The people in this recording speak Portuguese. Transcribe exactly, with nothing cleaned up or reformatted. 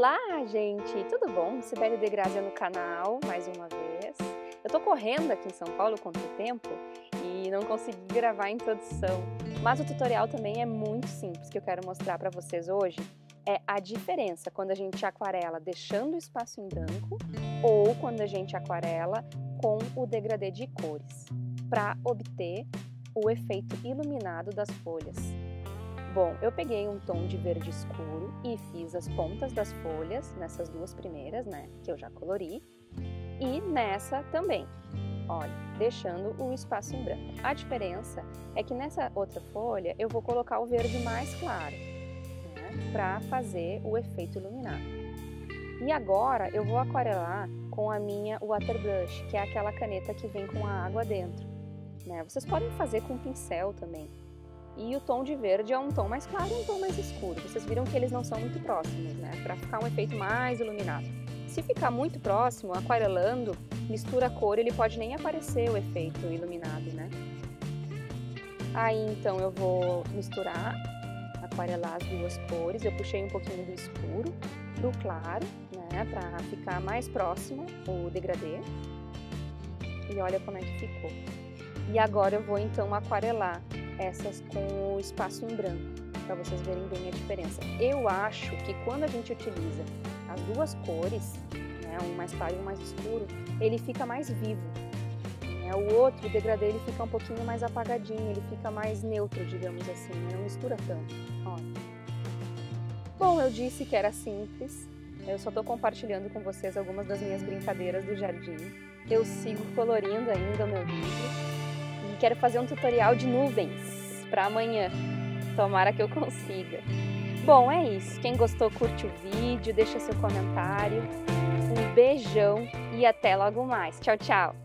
Olá, gente! Tudo bom? Sibeli De Grazia no canal, mais uma vez. Eu tô correndo aqui em São Paulo contra o tempo e não consegui gravar a introdução, mas o tutorial também é muito simples, que eu quero mostrar para vocês hoje é a diferença quando a gente aquarela deixando o espaço em branco ou quando a gente aquarela com o degradê de cores, para obter o efeito iluminado das folhas. Bom, eu peguei um tom de verde escuro e fiz as pontas das folhas, nessas duas primeiras, né, que eu já colori, e nessa também, olha, deixando o espaço em branco. A diferença é que nessa outra folha eu vou colocar o verde mais claro, né, para fazer o efeito iluminado. E agora eu vou aquarelar com a minha Water Brush, que é aquela caneta que vem com a água dentro, né? Vocês podem fazer com pincel também. E o tom de verde é um tom mais claro e um tom mais escuro. Vocês viram que eles não são muito próximos, né? Para ficar um efeito mais iluminado. Se ficar muito próximo, aquarelando, mistura a cor, ele pode nem aparecer o efeito iluminado, né? Aí então eu vou misturar, aquarelar as duas cores. Eu puxei um pouquinho do escuro pro claro, né? Para ficar mais próximo o degradê. E olha como é que ficou. E agora eu vou então aquarelar essas com o espaço em branco, para vocês verem bem a diferença. Eu acho que quando a gente utiliza as duas cores, né, um mais claro e um mais escuro, ele fica mais vivo. Né? O outro, o degradê, ele fica um pouquinho mais apagadinho, ele fica mais neutro, digamos assim, não mistura tanto. Olha. Bom, eu disse que era simples, eu só estou compartilhando com vocês algumas das minhas brincadeiras do jardim. Eu sigo colorindo ainda o meu livro. E quero fazer um tutorial de nuvens para amanhã, tomara que eu consiga. Bom, é isso, quem gostou curte o vídeo, deixa seu comentário, um beijão e até logo mais. Tchau, tchau!